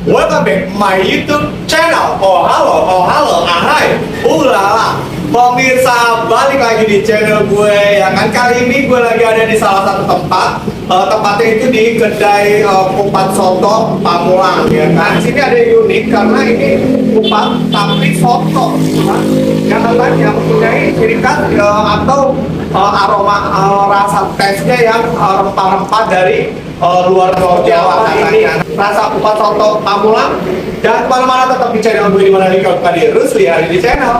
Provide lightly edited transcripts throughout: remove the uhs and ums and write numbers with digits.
Welcome back my YouTube channel. Oh halo, ahai, ulala. Pemirsa, balik lagi di channel gue ya kan. Kali ini gue lagi ada di salah satu tempat. Tempatnya itu di kedai kupat soto Pamulang ya kan. Di sini ada yang unik karena ini kupat tapi soto. Yang katanya mempunyai ciri khas atau aroma rasa tesnya yang rempah-rempah dari luar Jawa katanya. Rasa kupat soto Pamulang. Jangan kemana-mana, tetap di channel gue, dimana di Kak Rusli hari di channel.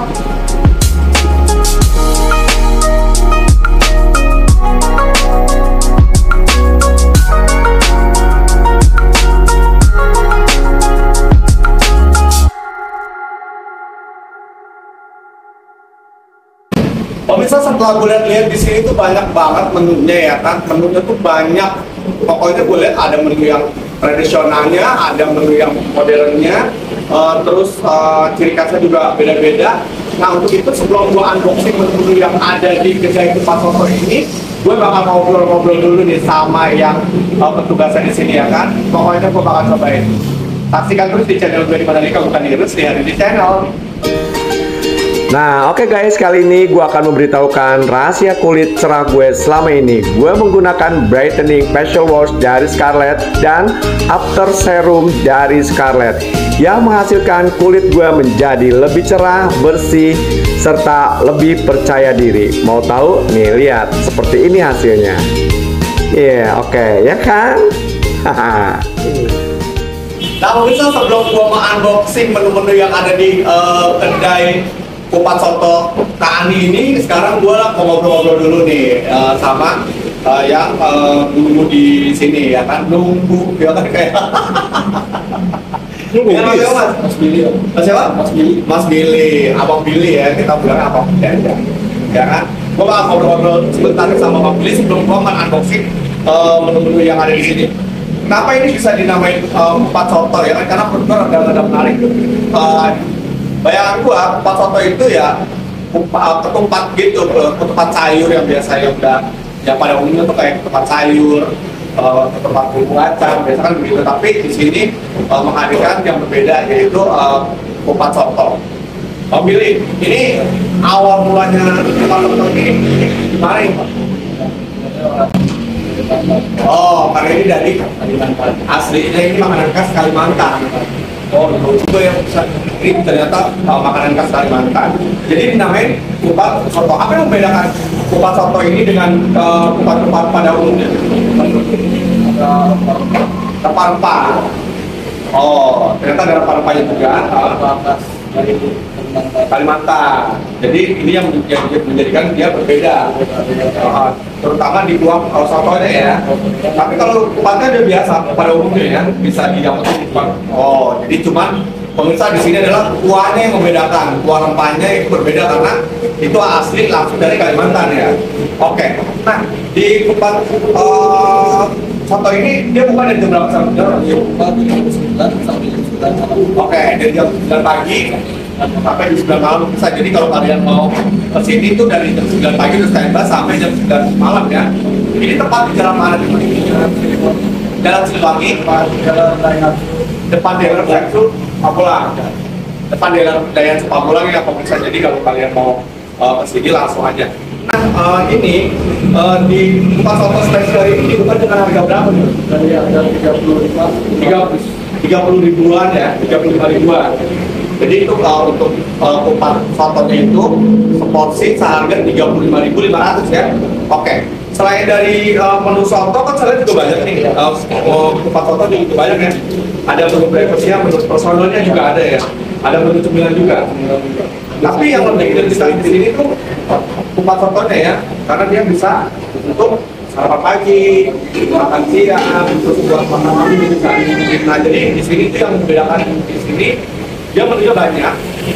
Pemirsa, setelah gue lihat di sini tuh banyak banget menunya ya kan. Menunya tuh banyak. Pokoknya gue lihat ada menu yang tradisionalnya, ada menu yang modernnya, terus ciri khasnya juga beda-beda. Nah, untuk itu sebelum gue unboxing menu yang ada di kedai kupat soto ini, gue bakal ngobrol-ngobrol dulu nih sama yang petugasnya di sini ya kan. Pokoknya gue bakal cobain. Saksikan terus di channel gue, dimana nih bukan di Rusli hari di channel. Nah, oke guys, kali ini gue akan memberitahukan rahasia kulit cerah gue selama ini. Gue menggunakan brightening facial wash dari Scarlett dan after serum dari Scarlett yang menghasilkan kulit gue menjadi lebih cerah, bersih, serta lebih percaya diri. Mau tahu? Nih, lihat, seperti ini hasilnya. Iya, oke, ya kan? Haha. Nah, pemirsa, sebelum gue unboxing menu-menu yang ada di kedai kupat soto Kak Andi ini, sekarang gue mau ngobrol-ngobrol dulu nih sama yang nunggu di sini ya kan. Nunggu ya kan kayak nunggu ya, Mas Billy. Mas siapa? Mas Billy, Abang Billy ya, kita bilang Abang Billy ya kan. Gue bakal ngobrol-ngobrol sebentar sama Abang Billy sebelum gue unboxing menu-menu yang ada di sini. Kenapa ini bisa dinamain kupat soto ya kan? Karena menurut gue rada menarik. Bayangan gua kupat soto itu ya ketupat gitu, ketupat sayur yang biasa yang udah ya pada umumnya tuh kayak ketupat sayur, ketupat bumbu kacang, biasa kan begitu. Tapi di sini menghadirkan yang berbeda, yaitu kupat soto. Bang Billy, ini awal mulanya kupat soto ini gimana ini, Pak? Oh, karena ini dari Kalimantan. Aslinya ini makanan khas Kalimantan. Oh, itu juga yang bisa. Ini ternyata makanan khas Kalimantan. Jadi dinamain kupat soto. Apa yang membedakan kupat soto ini dengan kupat-kupat pada umumnya? Rempah-rempah. Oh, ternyata ada rempah-rempahnya juga. Dari Kalimantan. Jadi ini yang menjadikan dia berbeda. Terutama di kuah sotonya ya. Tapi kalau kupatnya dia biasa pada umumnya ya, bisa didapetin di kuah. Oh, jadi cuman pemirsa di sini adalah kuahnya yang membedakan. Kuah rempahnya itu berbeda karena itu asli langsung dari Kalimantan ya. Oke. Nah, di kupat soto ini dia buka dari jam berapa sampai jam berapa? Oke, dari jam 9 pagi sampai jam 9 malam bisa. Jadi kalau kalian mau ke sini tuh dari jam 9 pagi terus standby sampai jam 9 malam ya. Ini tepat di jalan mana nih? Jalan Siliwangi, depan daerah Dayan Pamulang. Depan daerah Dayan Pamulang ya pemirsa. Jadi kalau kalian mau ke sini langsung aja. Nah, ini di kupat soto spesial ini bukan dengan harga berapa nih? Dari harga 30 ribuan ya, 35 ribuan. Jadi itu untuk kupat sotonya itu seporsi seharga 35.500 ya. Oke. Selain dari menu soto kan saya juga banyak nih. Kupat soto juga banyak ya. Ada menu breakfastnya, menu personalnya juga ada ya. Ada menu cemilan juga. Tapi yang lebih dari di sini tuh kupat sotonya ya, karena dia bisa untuk sarapan pagi, makan siang, terus buat makan malam juga. Nah, jadi di sini tuh yang membedakan di sini dia menunya banyak.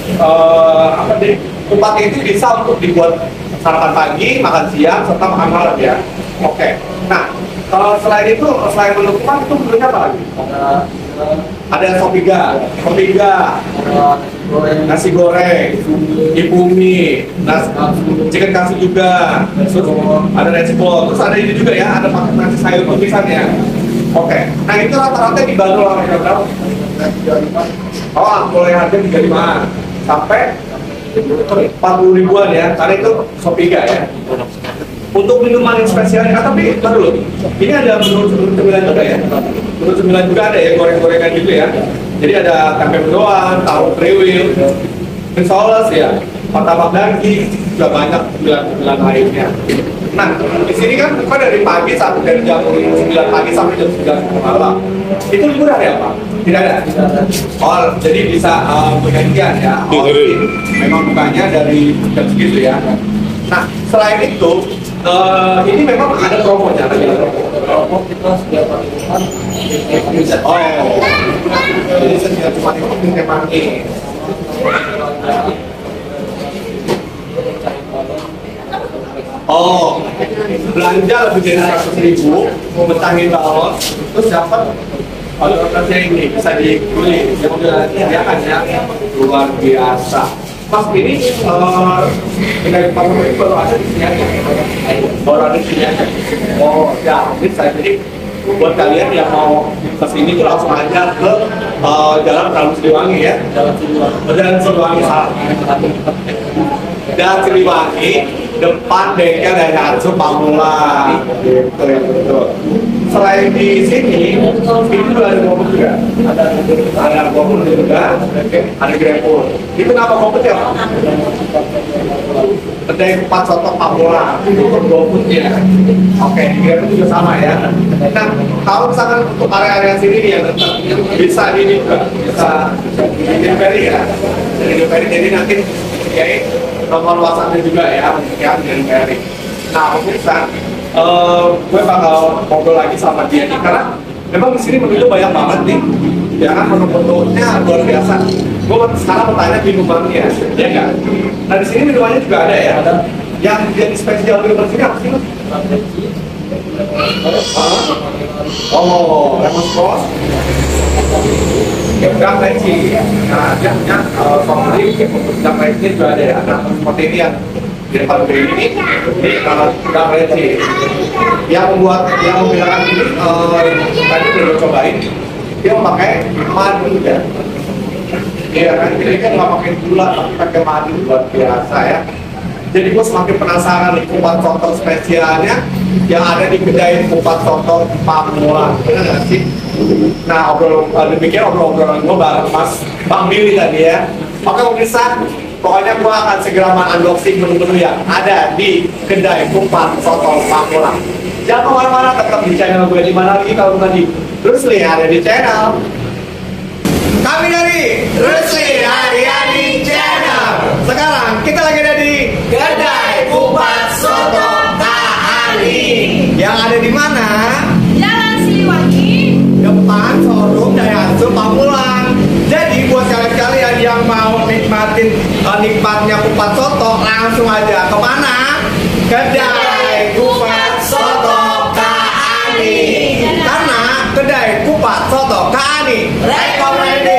Kupatnya itu bisa untuk dibuat sarapan pagi, makan siang, serta makan malam ya. Oke. Nah, selain itu, selain menu kupat itu menunya apa lagi? Ada sopiga, nasi goreng, ibumi, chicken kasih juga, terus ada nasi bol, terus ada ini juga ya, ada pakai nasi sayur tumisan ya. Oke, nah itu rata-rata dibanderol harga berapa? Oh, mulai harga 35 sampai 40 ribuan ya, karena itu Sopiga ya. Untuk minuman yang spesialnya, tapi ntar dulu, ini ada menu cemilan juga ya. Menu cemilan juga ada ya, goreng-gorengan gitu ya. Jadi ada tempe mendoan, tahu kriwil, risoles ya, martabak daging, juga banyak cemilan-cemilan lainnya. Nah, di sini kan buka dari pagi sampai dari jam 9 pagi sampai jam 9 malam. Itu murah ya Pak? Tidak ada? Oh, jadi bisa bergantian ya. Oh, memang bukanya dari jam segitu ya. Nah, selain itu, ini memang ada promonya lagi. Promo kita sudah melakukan. Oh, jadi setiap cuma itu memang ini. Oh, belanja lebih dari 100.000, mau betahin balon, terus dapat orderannya ini bisa dipilih yang udah disediakan ya, luar biasa. Mas ini dengan pamer ini baru ada di sini aja, baru ada di sini aja. Oh, ya, jadi buat kalian yang mau kesini tuh langsung aja ke Jalan Prabu Siliwangi ya, Jalan Siliwangi salah. Dan Siliwangi depan bengkel dari Hatsu Pamula gitu ya, betul. Selain di sini, ini juga ada GoFood juga, ada GoFood juga, ada GrabFood. Itu nama GoFood ya? Kedai Kupat Soto Pamula, itu GoFoodnya. Oke, GrabFood juga sama ya. Nah, kalau misalkan untuk area-area sini nih yang bisa ini juga, bisa delivery ya, delivery. Jadi nanti ya nomor WhatsApp-nya juga ya, delivery. Nah, pemirsa, gue bakal ngobrol lagi sama dia nih, karena memang di sini menunya banyak banget nih, ya kan, menu-menunya luar biasa. Gue sekarang mau tanya minumannya, ya nggak? Nah di sini minumannya juga ada ya, yang jadi spesial minuman sini apa sih? Oh, lemon squash, yang leci. Nah, dia punya soft drink untuk yang leci juga ada ya. Nah, seperti ini yang di depan gue ini udang leci. Yang membedakan ini tadi udah cobain, dia memakai madu ya. Iya kan, jadi kan nggak pakai gula tapi pakai madu, luar biasa ya. Jadi gue semakin penasaran nih kupat soto spesialnya yang ada di kedai Kupat Soto Pamula. Benar nggak sih? Nah, demikian obrolan gue bareng Mas Bang Billy tadi ya. Oke pemirsa, pokoknya gue akan segera unboxing menu-menu yang ada di kedai Kupat Soto Pamula. Jangan kemana-mana, tetap di channel gue. Di mana lagi kalau bukan di Rusli ada di channel. Kami dari Rusli Haryadi Channel. Sekarang kita lagi ada di kedai Kupat Soto Kaani. Yang ada di mana? Jalan Siliwangi. Depan showroom Daihatsu Pamulang. Jadi buat kalian yang mau nikmatin nikmatnya kupat soto, langsung aja kemana? Kedai Kupat Soto Kaani. Karena kedai Kupat Soto Kaani recommended.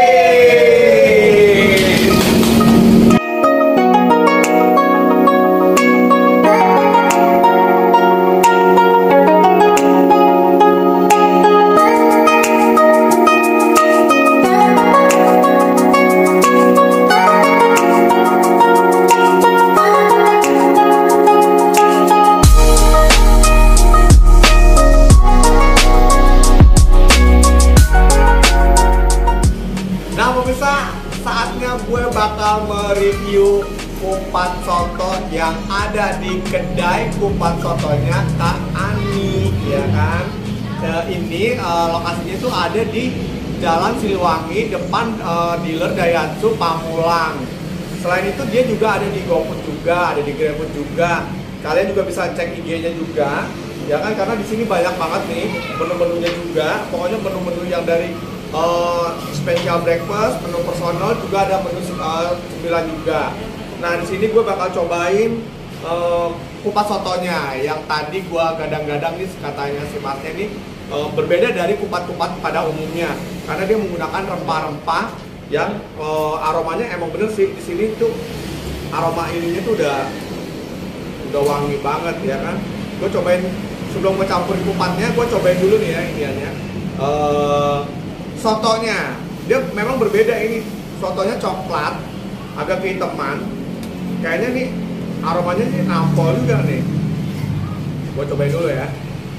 Saatnya gue bakal mereview kupat soto yang ada di kedai kupat sotonya Kak Ani, ya kan? Ini lokasinya itu ada di Jalan Siliwangi depan dealer Daihatsu Pamulang. Selain itu dia juga ada di GoFood juga, ada di GrabFood juga. Kalian juga bisa cek IG-nya juga, ya kan? Karena di sini banyak banget nih menu-menunya juga. Pokoknya menu-menu yang dari special breakfast, menu personal, juga ada menu cemilan juga. Nah di sini gue bakal cobain kupat sotonya yang tadi gue gadang-gadang nih, katanya si Masnya nih berbeda dari kupat-kupat pada umumnya karena dia menggunakan rempah-rempah yang aromanya emang bener sih. Di sini tuh aroma ininya tuh udah wangi banget ya kan. Gue cobain sebelum gue campurin kupatnya, gue cobain dulu nih ya iniannya. Sotonya Dia memang berbeda ini. Sotonya coklat, agak kehitaman. Kayaknya nih aromanya sih nampol juga nih. Gua cobain dulu ya.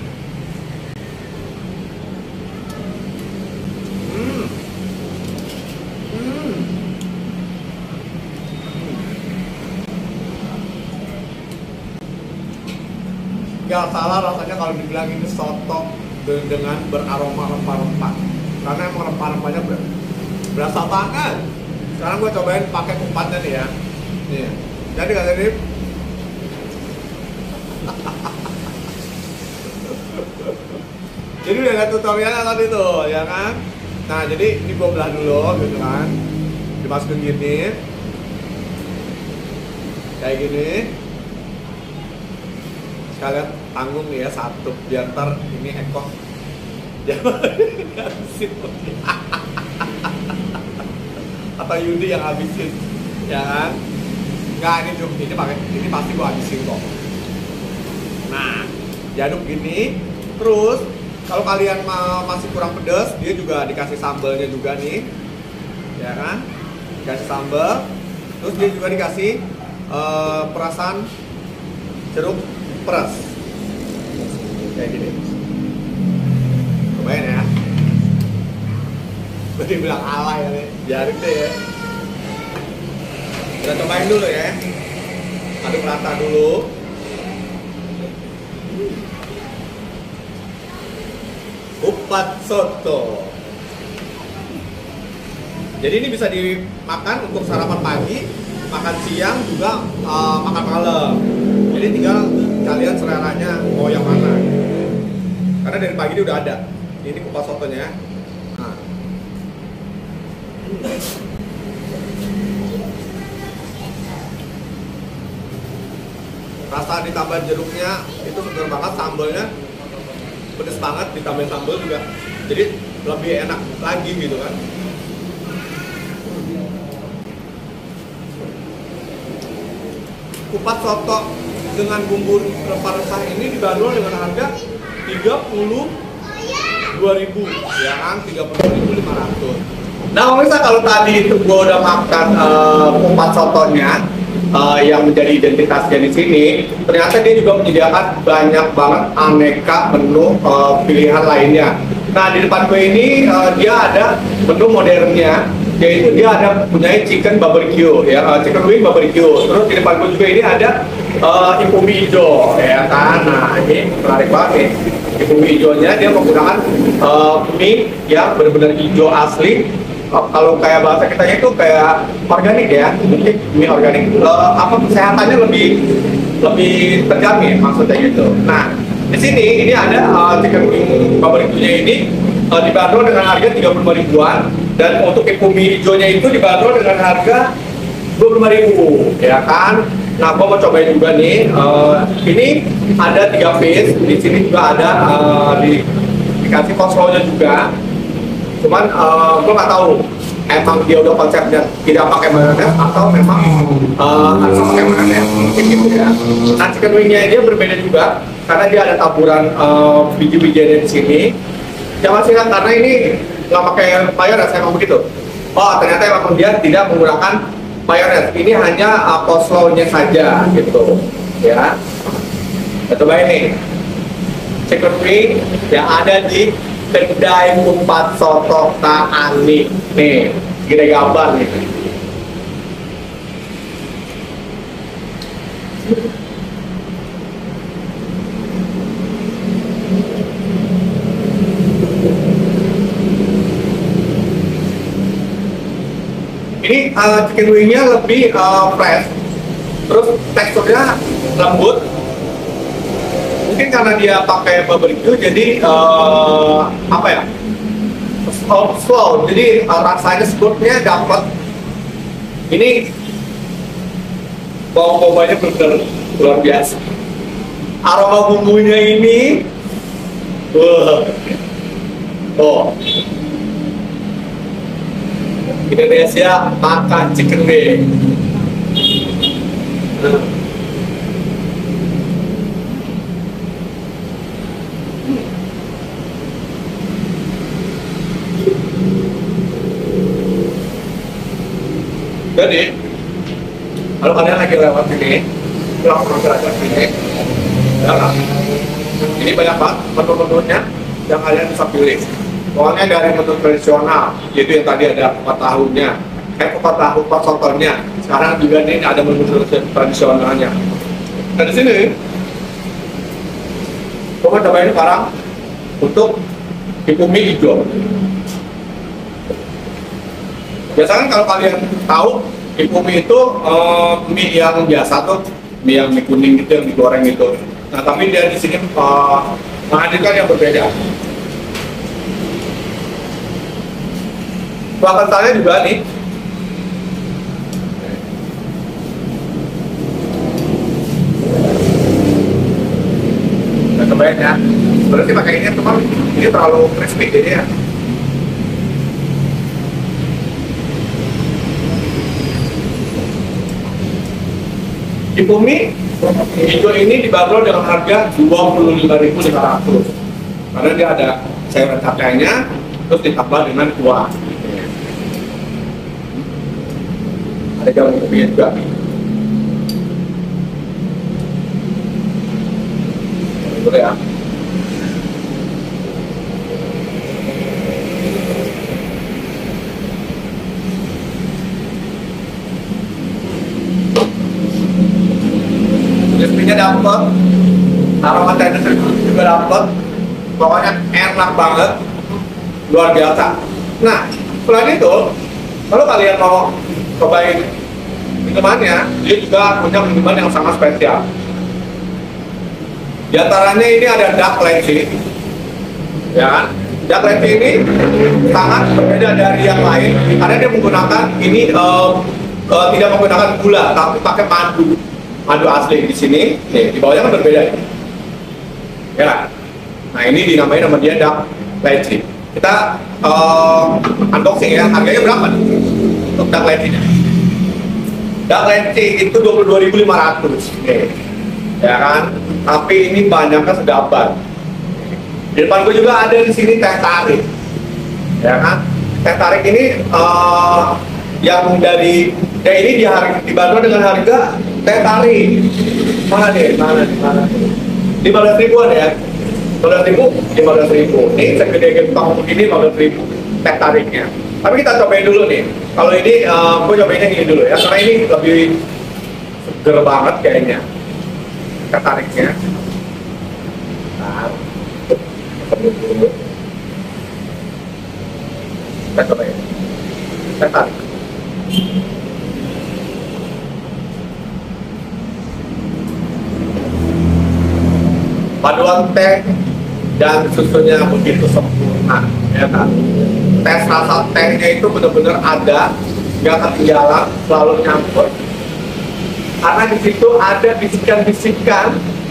Gak salah rasanya kalau dibilang ini soto dengan beraroma rempah-rempah, karena emang rempah-rempahnya berasa banget. Sekarang gue cobain pakai kupatnya nih ya. Nih, jadi kata ini jadi udah lihat tutorialnya tadi tuh, ya kan? Nah, jadi ini gue belah dulu gitu kan, dimasukin gini kayak gini. Kalian tanggung nih ya satu, biar ntar ini Eko jangan habisin atau Yudi yang habisin, ya kan? Enggak, ini pasti gua habisin kok. Nah, diaduk gini, terus kalau kalian masih kurang pedas, dia juga dikasih sambalnya juga nih, ya kan? Dikasih sambal, terus dia juga dikasih perasan jeruk peras kayak gini. Cobain ya. Gue dibilang alay ya nih, biarin deh ya. Kita cobain dulu ya. Aduk rata dulu. Kupat soto. Jadi ini bisa dimakan untuk sarapan pagi, makan siang juga, makan malam. Jadi tinggal kalian seleranya mau yang mana. Karena dari pagi dia udah ada. Ini kupat sotonya. Nah. Rasa ditambah jeruknya itu segar banget, sambalnya pedes banget, ditambah sambal juga. Jadi lebih enak lagi gitu kan. Kupat soto dengan bumbu rempah-rempah ini dibanderol dengan harga 32.000, ya kan? 32.500. Nah, pemirsa, kalau tadi itu gua udah makan kupat sotonya yang menjadi identitasnya di sini, ternyata dia juga menyediakan banyak banget aneka menu pilihan lainnya. Nah, di depan gue ini dia ada menu modernnya, yaitu dia ada punya chicken barbecue, ya, chicken wing barbecue. Terus di depan gue juga ini ada ifumi hijau, ya kan? Nah, ini menarik banget nih. Ifumi hijaunya dia menggunakan mie yang benar-benar hijau asli. Kalau kayak bahasa kita itu kayak organik ya, mungkin mie organik. Apa kesehatannya lebih terjamin, maksudnya gitu. Nah, di sini ini ada chicken wing barbecue-nya ini dibanderol dengan harga 35 ribuan, dan untuk ifumi hijaunya itu dibanderol dengan harga 25.000, ya kan? Nah, gua mau cobain juga nih. Ini ada 3 piece. Di sini juga ada dikasih coleslaw-nya juga. Cuman gue nggak tahu emang dia udah konsepnya tidak pakai mayones atau memang harus pakai mayones, mungkin gitu ya. Nah, chicken wing-nya dia berbeda juga karena dia ada taburan biji-bijiannya di sini. Jangan sih, karena ini nggak pakai mayones, emang begitu. Oh, ternyata emang dia tidak menggunakan mayones. Ini hanya coleslaw-nya saja gitu, ya. Kita cobain nih chicken wing yang ada di kedai kupat soto Kang Ani. Nih, gede gambar nih. Ini chicken wingnya lebih fresh, terus teksturnya lembut. Mungkin karena dia pakai barbecue, jadi apa ya, slow, jadi rasanya seafoodnya dapat. Ini bau-baunya benar luar biasa. Aroma bumbunya ini, oh, Indonesia makan chicken wing. Jadi kalau kalian lagi lewat sini, langsung ke sini, ya kan? Ini banyak banget menu-menunya yang kalian bisa pilih. Pokoknya dari menu tradisional, yaitu yang tadi ada kupat tahunya, kupat tahu, kupat sotonya. Sekarang juga nih ada menu tradisionalnya. Nah di sini, coba cobain sekarang untuk tipu mie hijau. Biasanya kalau kalian tahu tipu mie itu mie yang biasa tuh, mie yang mie kuning gitu yang digoreng itu. Nah tapi dia di sini menghadirkan yang berbeda. Kuah kentalnya juga nih. Nah, cobain ya. Berarti pakai ini teman, ini terlalu crispy jadi ya. Tipu mie hijau ini dibanderol dengan harga 25.500 karena dia ada sayuran kacangnya terus ditambah dengan kuah. Ada jamu kopinya juga. Boleh ya. Crispy-nya dapet, aroma tender juga dapet, pokoknya enak banget, luar biasa. Nah, selain itu, kalau kalian mau cobain minumannya, dia juga punya minuman yang sangat spesial. Di antaranya ini ada dark latte, ya kan? Dark latte ini sangat berbeda dari yang lain karena dia menggunakan ini tidak menggunakan gula, tapi pakai madu asli di sini. Nih, di bawahnya kan berbeda, ya. Nah ini dinamain nama dia dark latte. Kita unboxing ya, harganya berapa nih untuk dark latte-nya? Dark latte itu 22.500, ya kan? Tapi ini banyaknya sedapan. Di depan gue juga ada di sini teh tarik, ya kan? Teh tarik ini yang dari ini dibanderol dengan harga teh tarik mana 15.000-an ya. 15.000. Ini segede tong begini 15.000 teh tariknya. Tapi kita cobain dulu nih. Kalau ini gue cobainnya ini dulu ya, karena ini lebih seger banget kayaknya teh tariknya. Nah, kita cobain teh tarik. Paduan teh dan susunya begitu sempurna, ya kan? Tes rasa tehnya itu benar-benar ada, nggak ketinggalan, selalu nyampur. Karena di situ ada bisikan-bisikan,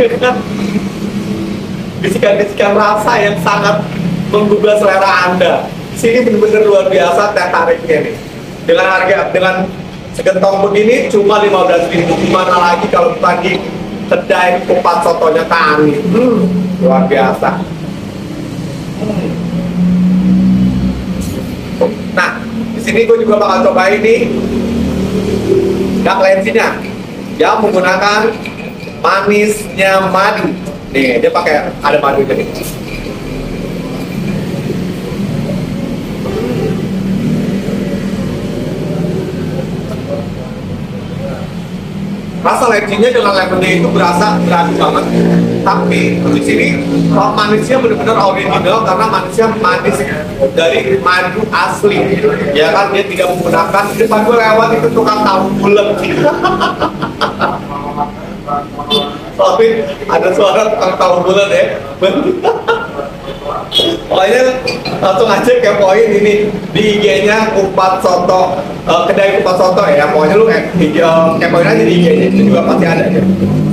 bisikan-bisikan rasa yang sangat menggugah selera Anda. Di sini benar-benar luar biasa teh tariknya nih. Dengan harga segentong begini cuma 15.000. Gimana lagi kalau tadi kedai kupat sotonya kami, luar biasa. Nah, di sini gue juga bakal coba ini dark latte-nya, yang menggunakan manisnya madu. Nih, dia pakai ada madu jadi. Rasa latte-nya dengan lemonnya itu berasa beradu banget. Tapi di sini manisnya benar-benar original karena manisnya manis dari madu asli. Ya kan, dia tidak menggunakan. Di depan gue lewat itu tukang tahu bulat. Tapi ada suara tukang tahu bulat ya. Pokoknya langsung aja kepoin ini di IG-nya Kupat Soto, kedai Kupat Soto ya. Pokoknya lu kepoin aja di IG-nya, itu juga pasti ada ya.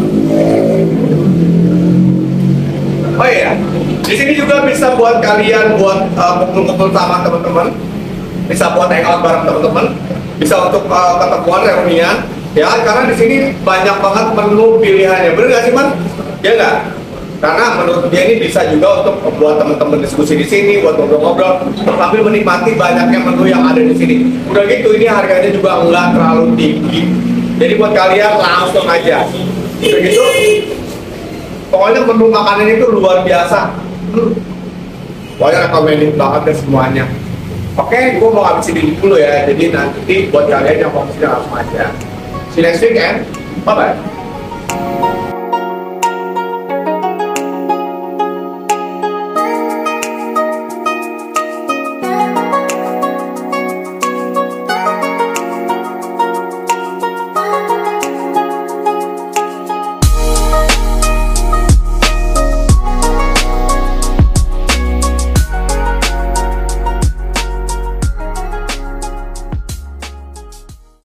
Oh iya, di sini juga bisa buat kalian buat kumpul-kumpul sama teman-teman, bisa buat hangout bareng teman-teman, bisa untuk ketemuan reunian ya. Karena di sini banyak banget menu pilihannya, bener nggak sih Mas? Ya nggak? Karena menurut dia ini bisa juga untuk buat teman-teman diskusi di sini, buat ngobrol-ngobrol, sambil menikmati banyaknya menu yang ada di sini. Udah gitu, ini harganya juga nggak terlalu tinggi. Jadi buat kalian langsung aja. Udah gitu, pokoknya menu makanan itu luar biasa. Pokoknya recommended banget deh semuanya. Oke, gue mau habisin ini dulu ya. Jadi nanti buat kalian yang mau kesini langsung aja. See you next week and bye-bye.